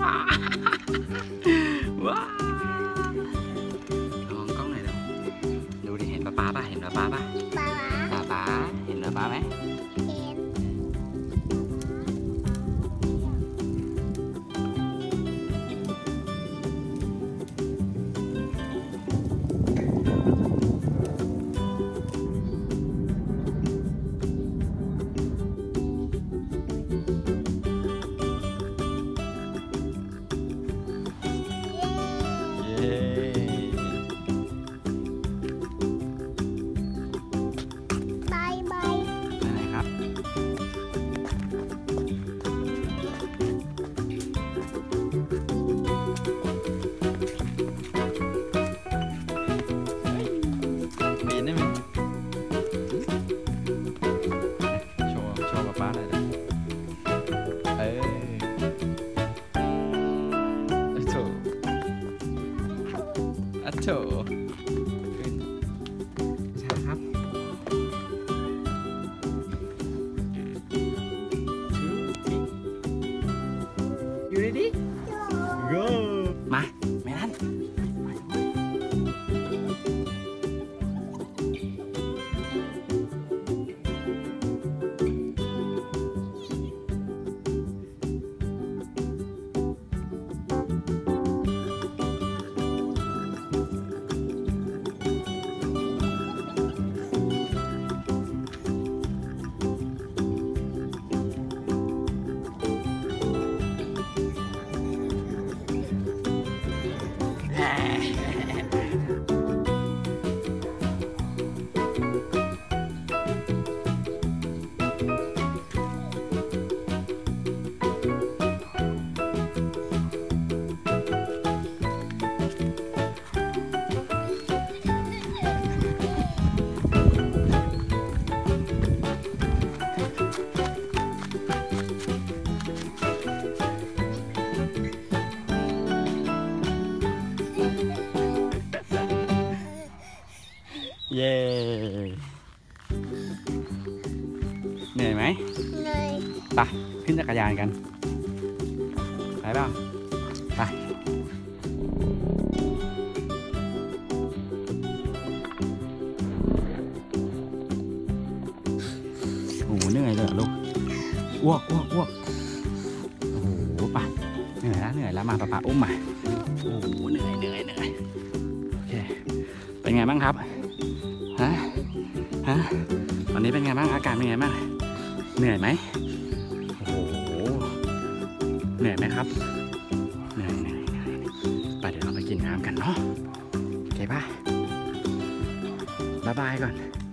ว้าวลองกล้องหน่อยดูดิเห็นป๊าป่ะเห็นป๊าป่ะป๊าเห็นป๊าไหมโถขึ้นใช่ครับอยู่ดีๆ go มาไม่นั่นเย้เหนื่อยไหมเหนื่อยไปขึ้นจักรยานกันไปเปล่าไปโอ้โหเหนื่อยเลยลูกอ้วกโอ้โหไปเหนื่อยแล้วมาป๊าอุ้มมาโอ้โหเหนื่อยโอเคเป็นไงบ้างครับฮะตอนนี้เป็นไงบ้างอาการเป็นไงบ้างเหนื่อยไหมโอ้โหเหนื่อยไหมครับเหนื่อยไปเดี๋ยวเราไปกินน้ำกันเนาะโอเคป่ะบ๊ายบายก่อน